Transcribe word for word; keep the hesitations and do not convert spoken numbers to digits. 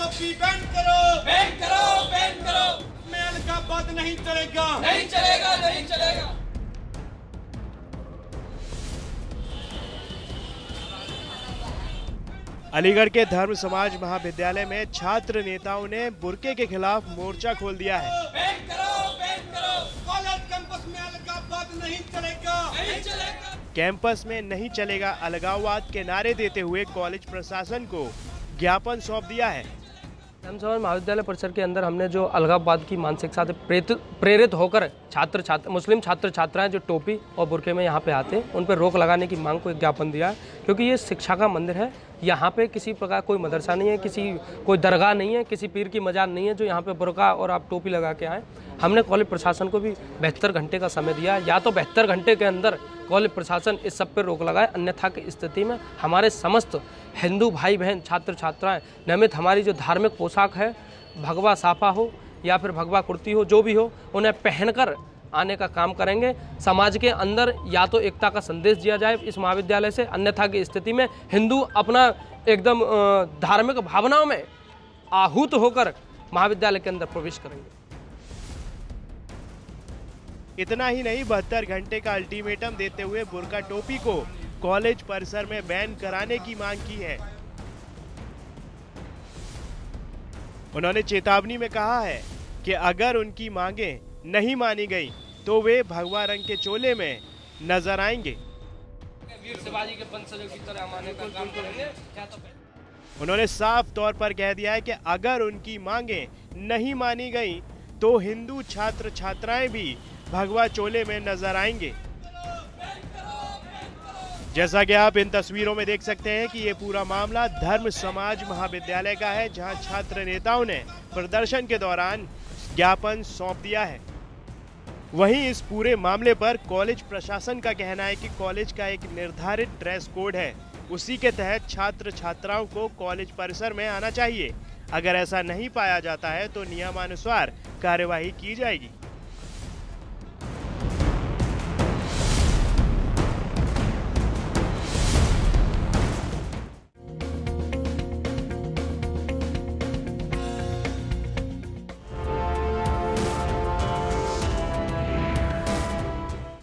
टोपी बैन करो, बैन करो, बैन करो। मेल का बद नहीं चलेगा, नहीं चलेगा, नहीं चलेगा। अलीगढ़ के धर्म समाज महाविद्यालय में छात्र नेताओं ने बुर्के के खिलाफ मोर्चा खोल दिया है। बैन करो, बैन करो। कॉलेज कैंपस में अलगाववाद नहीं चलेगा, नहीं चलेगा। कैंपस में नहीं चलेगा अलगाववाद के नारे देते हुए कॉलेज प्रशासन को ज्ञापन सौंप दिया है। धर्म समाज महाविद्यालय परिसर के अंदर हमने जो अलगाववाद की मानसिकता से प्रेरित प्रेरित होकर छात्र छात्र मुस्लिम छात्र छात्राएं जो टोपी और बुर्के में यहाँ पे आते हैं उन पर रोक लगाने की मांग को एक ज्ञापन दिया है, क्योंकि ये शिक्षा का मंदिर है। यहाँ पे किसी प्रकार कोई मदरसा नहीं है, किसी कोई दरगाह नहीं है, किसी पीर की मजार नहीं है जो यहाँ पे बुर्का और आप टोपी लगा के आए। हमने कॉलेज प्रशासन को भी बहत्तर घंटे का समय दिया, या तो बहत्तर घंटे के अंदर कॉलेज प्रशासन इस सब पर रोक लगाए, अन्यथा की स्थिति में हमारे समस्त हिंदू भाई बहन छात्र छात्राएं नियमित हमारी जो धार्मिक पोशाक है, भगवा साफा हो या फिर भगवा कुर्ती हो, जो भी हो, उन्हें पहनकर आने का काम करेंगे। समाज के अंदर या तो एकता का संदेश दिया जाए इस महाविद्यालय से, अन्यथा की स्थिति में हिंदू अपना एकदम धार्मिक भावनाओं में आहूत होकर महाविद्यालय के अंदर प्रवेश करेंगे। इतना ही नहीं, बहत्तर घंटे का अल्टीमेटम देते हुए बुर्का टोपी को कॉलेज परिसर में बैन कराने की मांग की है। उन्होंने चेतावनी में कहा है कि अगर उनकी मांगें नहीं मानी गई तो वे भगवा रंग के चोले में नजर आएंगे। वीर शिवाजी के वंशजों की तरह हमारे का काम करेंगे। उन्होंने साफ तौर पर कह दिया है कि अगर उनकी मांगें नहीं मानी गई तो हिंदू छात्र छात्राएं भी भगवा चोले में नजर आएंगे। जैसा कि आप इन तस्वीरों में देख सकते हैं कि ये पूरा मामला धर्म समाज महाविद्यालय का है, जहां छात्र नेताओं ने प्रदर्शन के दौरान ज्ञापन सौंप दिया है। वहीं इस पूरे मामले पर कॉलेज प्रशासन का कहना है कि कॉलेज का एक निर्धारित ड्रेस कोड है, उसी के तहत छात्र छात्राओं को कॉलेज परिसर में आना चाहिए। अगर ऐसा नहीं पाया जाता है तो नियमानुसार कार्यवाही की जाएगी।